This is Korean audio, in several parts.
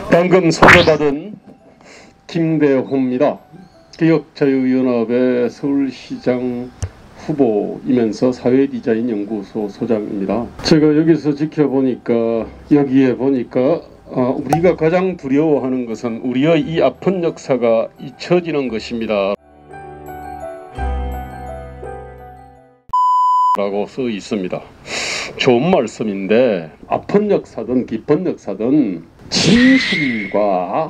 방금 소개받은 김대호입니다. 개혁자유연합의 서울시장 후보이면서 사회디자인연구소 소장입니다. 제가 여기서 지켜보니까 여기에 보니까 우리가 가장 두려워하는 것은 우리의 이 아픈 역사가 잊혀지는 것입니다 라고 써 있습니다. 좋은 말씀인데 아픈 역사든 깊은 역사든 진실과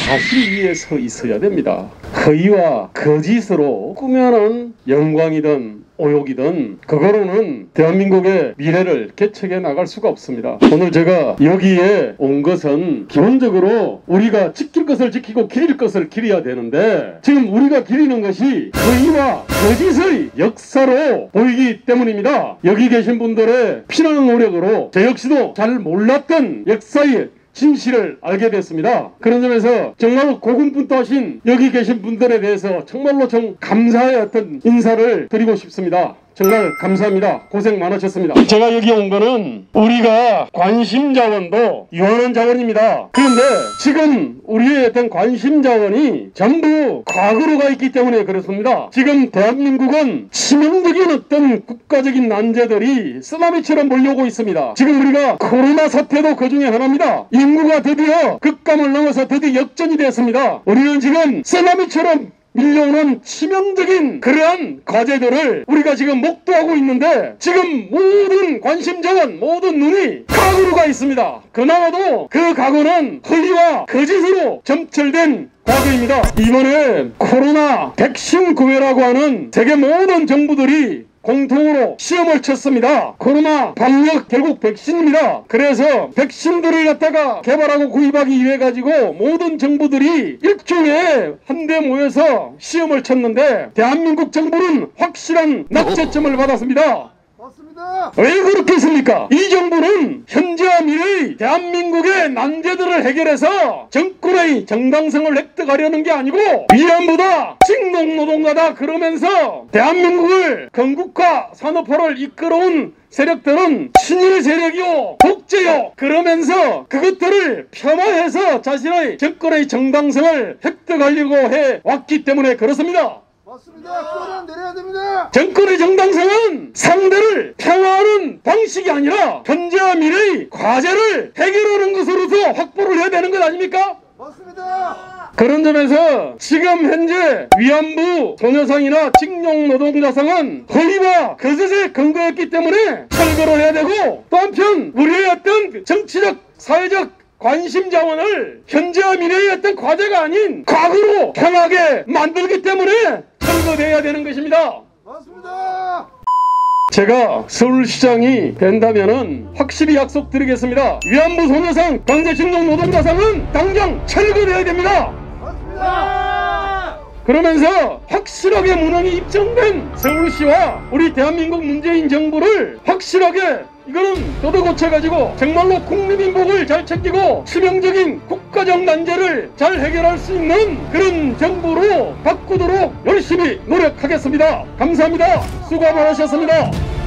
사실 위에 서 있어야 됩니다. 허위와 거짓으로 꾸며낸 영광이든 오욕이든 그거로는 대한민국의 미래를 개척해 나갈 수가 없습니다. 오늘 제가 여기에 온 것은 기본적으로 우리가 지킬 것을 지키고 기릴 것을 기려야 되는데 지금 우리가 기리는 것이 허위와 거짓의 역사로 보이기 때문입니다. 여기 계신 분들의 피나는 노력으로 저 역시도 잘 몰랐던 역사의 진실을 알게 됐습니다. 그런 점에서 정말 고군분투하신 여기 계신 분들에 대해서 정말로 좀 감사의 어떤 인사를 드리고 싶습니다. 정말 감사합니다. 고생 많으셨습니다. 제가 여기 온 거는 우리가 관심 자원도 유한한 자원입니다. 그런데 지금 우리의 어떤 관심 자원이 전부 과거로 가 있기 때문에 그렇습니다. 지금 대한민국은 치명적인 어떤 국가적인 난제들이 쓰나미처럼 몰려오고 있습니다. 지금 우리가 코로나 사태도 그 중에 하나입니다. 인구가 드디어 극감을 넘어서 드디어 역전이 됐습니다. 우리는 지금 쓰나미처럼 밀려오는 치명적인 그러한 과제들을 우리가 지금 목도하고 있는데 지금 모든 관심 자원 모든 눈이 과거로 가 있습니다. 그나마도 그 과거는 허위와 거짓으로 점철된 과거입니다. 이번에 코로나 백신 구매라고 하는 세계 모든 정부들이 공통으로 시험을 쳤습니다. 코로나 방역 결국 백신입니다. 그래서 백신들을 갖다가 개발하고 구입하기 위해 가지고 모든 정부들이 일종의 한데 모여서 시험을 쳤는데 대한민국 정부는 확실한 낙제점을 받았습니다. 맞습니다. 왜 그렇게 했습니까? 이 정부는 현재와 미래의 대한민국의 난제들을 해결해서 정권의 정당성을 획득하려는 게 아니고 위안부다 직농노동가다 그러면서 대한민국을 건국화 산업화를 이끌어온 세력들은 친일 세력이요 독재요 그러면서 그것들을 폄하해서 자신의 정권의 정당성을 획득하려고 해왔기 때문에 그렇습니다. 맞습니다. 그거는 내려야 됩니다. 정권의 정당성은 상대를 폄하하는 방식이 아니라 현재와 미래의 과제를 해결하는 것으로서 확보를 해야 되는 것 아닙니까? 맞습니다. 그런 점에서 지금 현재 위안부 소녀상이나 직농노동자상은 허위와 거짓에 근거했기 때문에 철거를 해야 되고 또 한편 우리의 어떤 정치적 사회적 관심 자원을 현재와 미래의 어떤 과제가 아닌 과거로 향하게 만들기 때문에 철거돼야 되는 것입니다. 맞습니다. 제가 서울시장이 된다면은 확실히 약속드리겠습니다. 위안부 소녀상 강제징용 노동자상은 당장 철거돼야 됩니다. 맞습니다. 그러면서 확실하게 무능이 입증된 서울시와 우리 대한민국 문재인 정부를 확실하게 이거는 걷어고쳐가지고 정말로 국민민복을 잘 챙기고 치명적인 국가적 난제를 잘 해결할 수 있는 그런 정부로 바꾸도록 열심히 노력하겠습니다. 감사합니다. 수고 많으셨습니다.